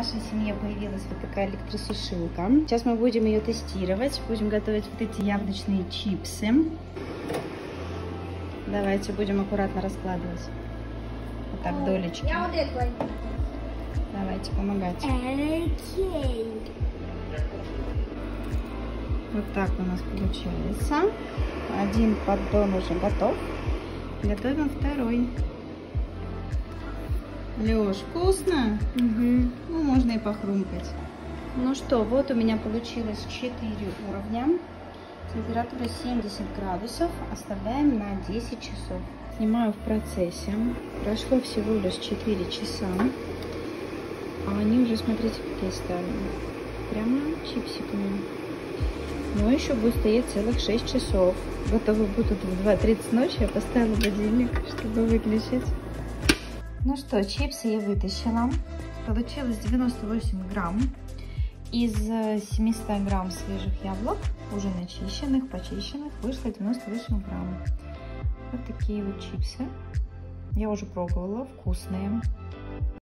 нашей семье появилась вот такая электросушилка. Сейчас мы будем ее тестировать. Будем готовить вот эти яблочные чипсы. Давайте будем аккуратно раскладывать. Вот так, долечки. Давайте помогать. Вот так у нас получается. Один поддон уже готов. Готовим второй. Лёш, вкусно? Угу. Ну, можно и похрумкать. Ну что, вот у меня получилось 4 уровня. Температура 70 градусов. Оставляем на 10 часов. Снимаю в процессе. Прошло всего лишь 4 часа. А они уже, смотрите, какие стали. Прямо чипсиками. Но еще будет стоять целых 6 часов. Готовы будут в 2:30 ночи. Я поставила будильник, чтобы выключить. Ну что, чипсы я вытащила. Получилось 98 грамм. Из 700 грамм свежих яблок, уже начищенных, почищенных, вышло 98 грамм. Вот такие вот чипсы. Я уже пробовала, вкусные.